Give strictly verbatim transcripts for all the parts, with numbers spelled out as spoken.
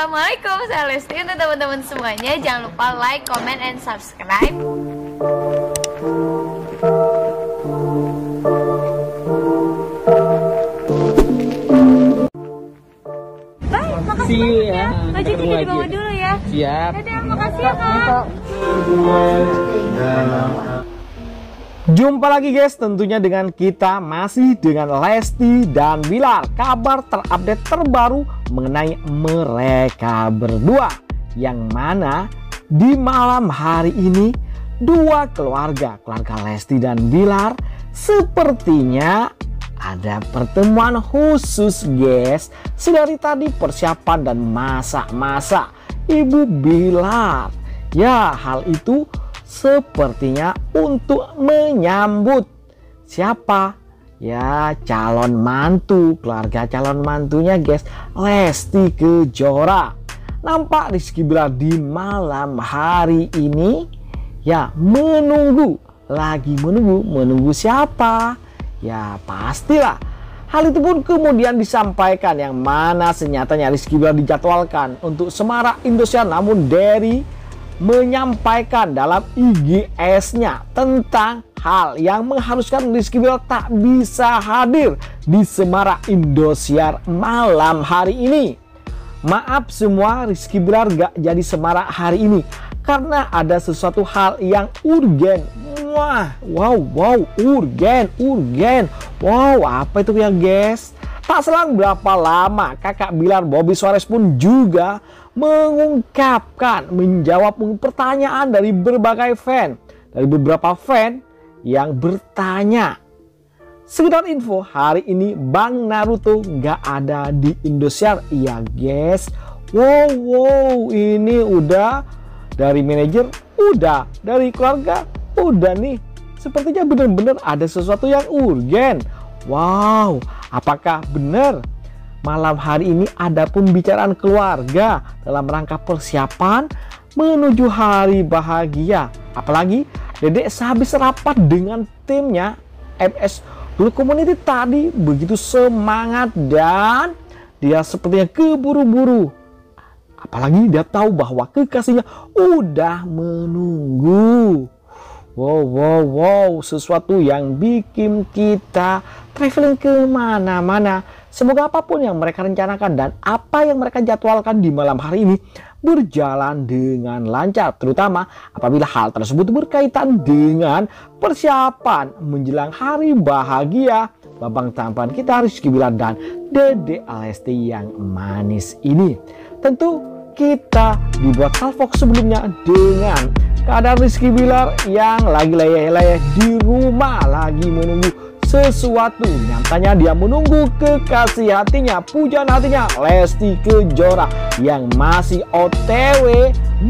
Assalamualaikum, saya Lesti. Untuk teman-teman semuanya, jangan lupa like, comment, and subscribe. Bye, makasih banyak ya. Baju tidak dibawa dulu ya. Siap. Dadah, makasih ya Kak. Jumpa lagi guys, tentunya dengan kita masih dengan Lesti dan Bilar. Kabar terupdate terbaru mengenai mereka berdua, yang mana di malam hari ini dua keluarga, keluarga Lesti dan Bilar, sepertinya ada pertemuan khusus guys. Sedari tadi persiapan dan masak-masak Ibu Bilar. Ya, hal itu sepertinya untuk menyambut siapa? Ya, calon mantu, keluarga calon mantunya guys, Lesti Kejora. Nampak Rizky Bilar di malam hari ini ya menunggu, lagi menunggu, menunggu siapa? Ya pastilah. Hal itu pun kemudian disampaikan, yang mana senyatanya Rizky Bilar dijadwalkan untuk semarak Indosiar, namun dari menyampaikan dalam I G S-nya tentang hal yang mengharuskan Rizky Bilar tak bisa hadir di Semarak Indosiar malam hari ini. Maaf semua, Rizky Bilar gak jadi semarak hari ini karena ada sesuatu hal yang urgen. Wah, wow, wow, urgen, urgen. Wow, apa itu ya guys? Tak selang berapa lama, kakak Bilar Bobby Suarez pun juga mengungkapkan, menjawab pertanyaan dari berbagai fan, dari beberapa fan yang bertanya. Sekedar info, hari ini Bang Naruto nggak ada di Indosiar, iya guys. Wow, wow, ini udah dari manajer, udah dari keluarga, udah nih. Sepertinya benar-benar ada sesuatu yang urgen. Wow, apakah benar malam hari ini ada pembicaraan keluarga dalam rangka persiapan menuju hari bahagia? Apalagi Dedek sehabis rapat dengan timnya M S Blue Community tadi begitu semangat dan dia sepertinya keburu-buru. Apalagi dia tahu bahwa kekasihnya udah menunggu. Wow, wow, wow, sesuatu yang bikin kita traveling kemana-mana. Semoga apapun yang mereka rencanakan dan apa yang mereka jadwalkan di malam hari ini berjalan dengan lancar. Terutama apabila hal tersebut berkaitan dengan persiapan menjelang hari bahagia babang tampan kita Rizky Bilar dan Dedek Lesti yang manis ini. Tentu kita dibuat salvok sebelumnya dengan keadaan Rizky Bilar yang lagi layeh-layeh di rumah, lagi menunggu sesuatu. Nyatanya dia menunggu kekasih hatinya, pujaan hatinya Lesti Kejora yang masih O T W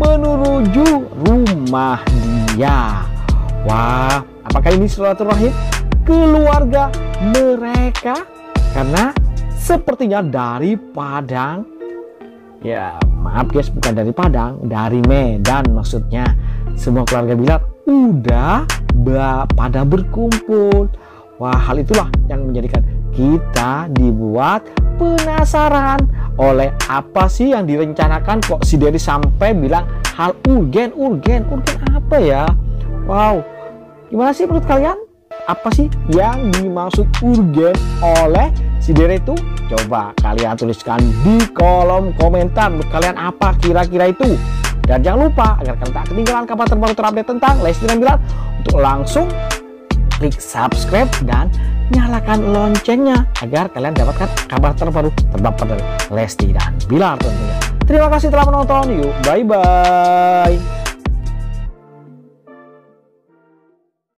menuju rumah dia. Wah, apakah ini silaturahim keluarga mereka? Karena sepertinya dari Padang. Ya maaf guys, bukan dari Padang, dari Medan maksudnya. Semua keluarga Bilar udah pada berkumpul. Wah, hal itulah yang menjadikan kita dibuat penasaran oleh apa sih yang direncanakan. Kok si Dedi sampai bilang hal urgen, urgen, urgen apa ya? Wow, gimana sih menurut kalian? Apa sih yang dimaksud urgen oleh si Dede itu? Coba kalian tuliskan di kolom komentar menurut kalian apa kira-kira itu. Dan jangan lupa agar kalian tak ketinggalan kabar terbaru terupdate tentang Lesti dan Bilar, untuk langsung klik subscribe dan nyalakan loncengnya agar kalian dapatkan kabar terbaru terbaru dari Lesti dan Bilar tentunya. Terima kasih telah menonton. Yuk, bye bye.